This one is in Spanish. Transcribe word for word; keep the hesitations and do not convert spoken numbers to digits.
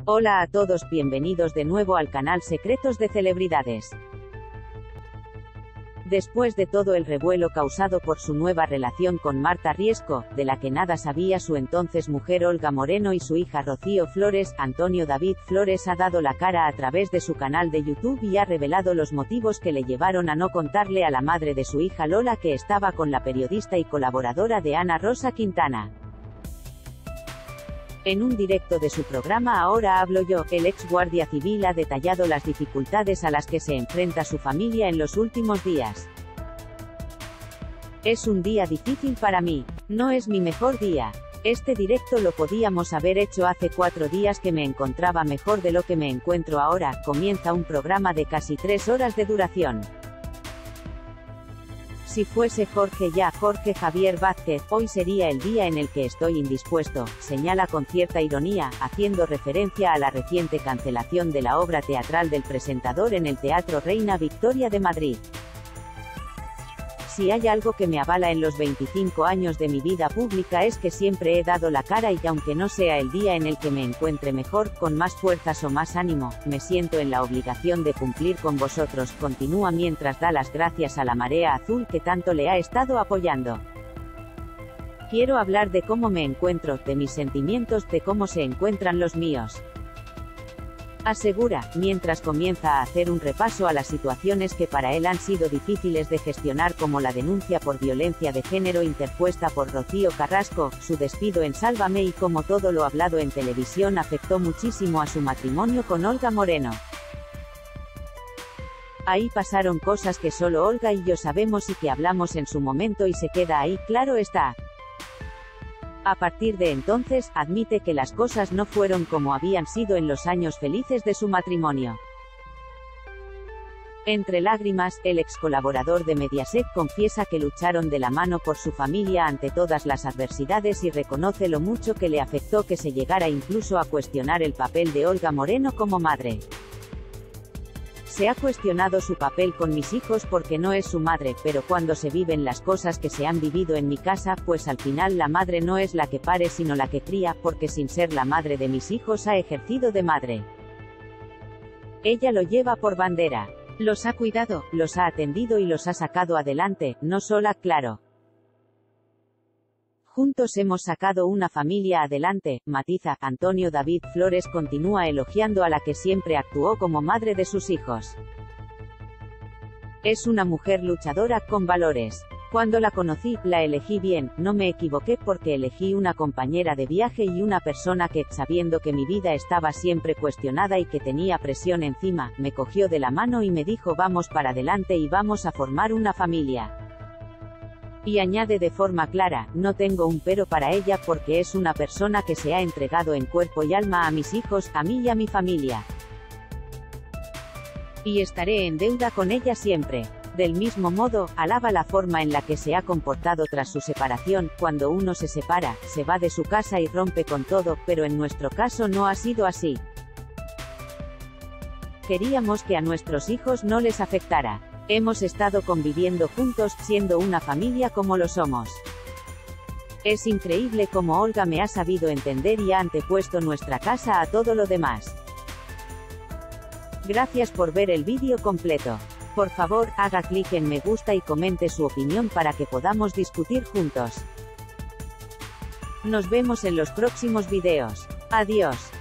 Hola a todos, bienvenidos de nuevo al canal Secretos de Celebridades. Después de todo el revuelo causado por su nueva relación con Marta Riesco, de la que nada sabía su entonces mujer Olga Moreno y su hija Rocío Flores, Antonio David Flores ha dado la cara a través de su canal de YouTube y ha revelado los motivos que le llevaron a no contarle a la madre de su hija Lola que estaba con la periodista y colaboradora de Ana Rosa Quintana. En un directo de su programa Ahora hablo yo, el ex guardia civil ha detallado las dificultades a las que se enfrenta su familia en los últimos días. Es un día difícil para mí. No es mi mejor día. Este directo lo podíamos haber hecho hace cuatro días que me encontraba mejor de lo que me encuentro ahora. Comienza un programa de casi tres horas de duración. Si fuese Jorge ya, Jorge Javier Vázquez, hoy sería el día en el que estoy indispuesto, señala con cierta ironía, haciendo referencia a la reciente cancelación de la obra teatral del presentador en el Teatro Reina Victoria de Madrid. Si hay algo que me avala en los veinticinco años de mi vida pública es que siempre he dado la cara y aunque no sea el día en el que me encuentre mejor, con más fuerzas o más ánimo, me siento en la obligación de cumplir con vosotros, continúa mientras da las gracias a la marea azul que tanto le ha estado apoyando. Quiero hablar de cómo me encuentro, de mis sentimientos, de cómo se encuentran los míos. Asegura, mientras comienza a hacer un repaso a las situaciones que para él han sido difíciles de gestionar como la denuncia por violencia de género interpuesta por Rocío Carrasco, su despido en Sálvame y cómo todo lo hablado en televisión afectó muchísimo a su matrimonio con Olga Moreno. Ahí pasaron cosas que solo Olga y yo sabemos y que hablamos en su momento y se queda ahí, claro está. A partir de entonces, admite que las cosas no fueron como habían sido en los años felices de su matrimonio. Entre lágrimas, el ex colaborador de Mediaset confiesa que lucharon de la mano por su familia ante todas las adversidades y reconoce lo mucho que le afectó que se llegara incluso a cuestionar el papel de Olga Moreno como madre. Se ha cuestionado su papel con mis hijos porque no es su madre, pero cuando se viven las cosas que se han vivido en mi casa, pues al final la madre no es la que pare sino la que cría, porque sin ser la madre de mis hijos ha ejercido de madre. Ella lo lleva por bandera. Los ha cuidado, los ha atendido y los ha sacado adelante, no sola, claro. Juntos hemos sacado una familia adelante, matiza. Antonio David Flores continúa elogiando a la que siempre actuó como madre de sus hijos. Es una mujer luchadora, con valores. Cuando la conocí, la elegí bien, no me equivoqué porque elegí una compañera de viaje y una persona que, sabiendo que mi vida estaba siempre cuestionada y que tenía presión encima, me cogió de la mano y me dijo vamos para adelante y vamos a formar una familia. Y añade de forma clara, no tengo un pero para ella porque es una persona que se ha entregado en cuerpo y alma a mis hijos, a mí y a mi familia. Y estaré en deuda con ella siempre. Del mismo modo, alaba la forma en la que se ha comportado tras su separación. Cuando uno se separa, se va de su casa y rompe con todo, pero en nuestro caso no ha sido así. Queríamos que a nuestros hijos no les afectara. Hemos estado conviviendo juntos, siendo una familia como lo somos. Es increíble cómo Olga me ha sabido entender y ha antepuesto nuestra casa a todo lo demás. Gracias por ver el vídeo completo. Por favor, haga clic en me gusta y comente su opinión para que podamos discutir juntos. Nos vemos en los próximos videos. Adiós.